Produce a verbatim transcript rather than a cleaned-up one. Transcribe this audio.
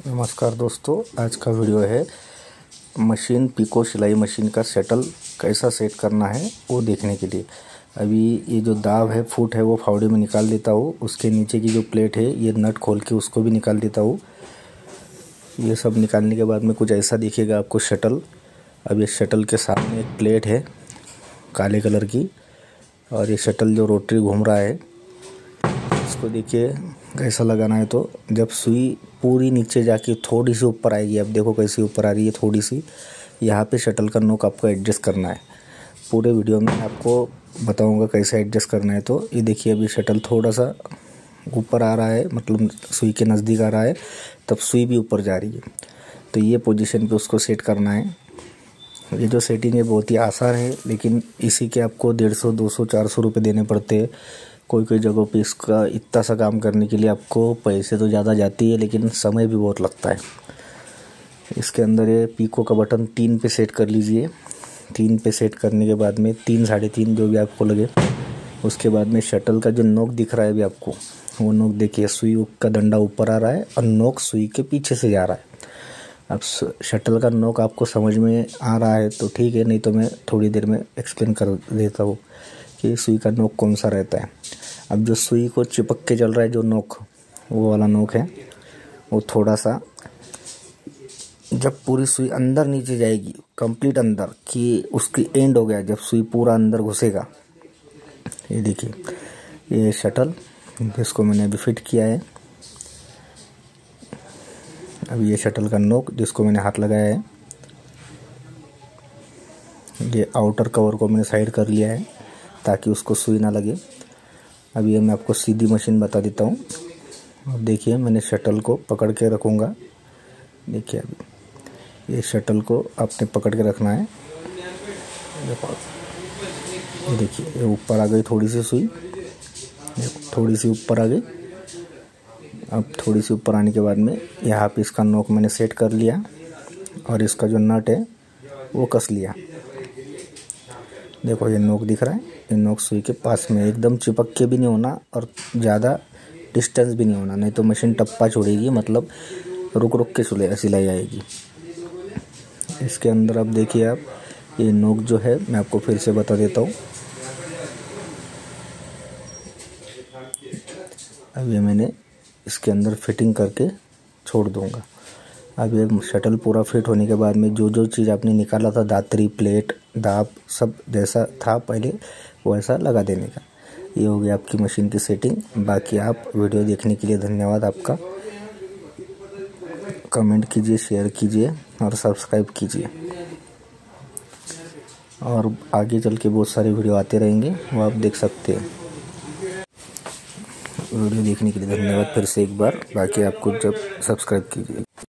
नमस्कार दोस्तों, आज का वीडियो है मशीन पिको सिलाई मशीन का सेटल कैसा सेट करना है वो देखने के लिए। अभी ये जो दाब है फुट है वो फावड़े में निकाल देता हूँ। उसके नीचे की जो प्लेट है ये नट खोल के उसको भी निकाल देता हूँ। ये सब निकालने के बाद में कुछ ऐसा दिखेगा आपको शटल। अब ये शटल के सामने एक प्लेट है काले कलर की, और ये शटल जो रोटरी घूम रहा है इसको देखिए कैसा लगाना है। तो जब सुई पूरी नीचे जाके थोड़ी सी ऊपर आएगी, अब देखो कैसी ऊपर आ रही है थोड़ी सी, यहाँ पे शटल का नोक आपको एडजस्ट करना है। पूरे वीडियो में आपको बताऊंगा कैसे एडजस्ट करना है। तो ये देखिए अभी शटल थोड़ा सा ऊपर आ रहा है, मतलब सुई के नज़दीक आ रहा है, तब सुई भी ऊपर जा रही है। तो ये पोजीशन पे उसको सेट करना है। ये जो सेटिंग है बहुत ही आसान है, लेकिन इसी के आपको डेढ़ सौ दो सौ चार सौ रुपये देने पड़ते हैं। कोई कोई जगहों पे इसका इतना सा काम करने के लिए आपको पैसे तो ज़्यादा जाती है, लेकिन समय भी बहुत लगता है। इसके अंदर ये पीको का बटन तीन पे सेट कर लीजिए। तीन पे सेट करने के बाद में तीन साढ़े तीन जो भी आपको लगे, उसके बाद में शटल का जो नोक दिख रहा है अभी आपको, वो नोक देखिए सुई का डंडा ऊपर आ रहा है और नोक सुई के पीछे से जा रहा है। अब शटल का नोक आपको समझ में आ रहा है तो ठीक है, नहीं तो मैं थोड़ी देर में एक्सप्लेन कर देता हूँ कि सुई का नोक कौन सा रहता है। अब जो सुई को चिपक के चल रहा है जो नोक, वो वाला नोक है, वो थोड़ा सा जब पूरी सुई अंदर नीचे जाएगी कंप्लीट अंदर कि उसकी एंड हो गया, जब सुई पूरा अंदर घुसेगा, ये देखिए ये शटल जिसको मैंने अभी फिट किया है। अब ये शटल का नोक जिसको मैंने हाथ लगाया है, ये आउटर कवर को मैंने साइड कर लिया है ताकि उसको सुई ना लगे। अब ये मैं आपको सीधी मशीन बता देता हूँ। अब देखिए मैंने शटल को पकड़ के रखूँगा। देखिए अभी ये शटल को आपने पकड़ के रखना है। ये देखिए ये ऊपर आ गई थोड़ी सी सुई, थोड़ी सी ऊपर आ गई। अब थोड़ी सी ऊपर आने के बाद में यहाँ पे इसका नोक मैंने सेट कर लिया और इसका जो नट है वो कस लिया। देखो ये नोक दिख रहा है, ये नोक सुई के पास में एकदम चिपक के भी नहीं होना और ज़्यादा डिस्टेंस भी नहीं होना, नहीं तो मशीन टप्पा छोड़ेगी, मतलब रुक रुक के सिलाई सिलाई आएगी। इसके अंदर अब देखिए आप ये नोक जो है मैं आपको फिर से बता देता हूँ। अब ये मैंने इसके अंदर फिटिंग करके छोड़ दूँगा। अब ये शटल पूरा फिट होने के बाद में जो जो चीज़ आपने निकाला था, दात्री प्लेट दाब सब जैसा था पहले वैसा लगा देने का। ये हो गया आपकी मशीन की सेटिंग। बाकी आप वीडियो देखने के लिए धन्यवाद आपका। कमेंट कीजिए, शेयर कीजिए और सब्सक्राइब कीजिए, और आगे चल के बहुत सारे वीडियो आते रहेंगे, वो आप देख सकते हैं। वीडियो देखने के लिए धन्यवाद फिर से एक बार। बाकी आपको जब सब्सक्राइब कीजिए।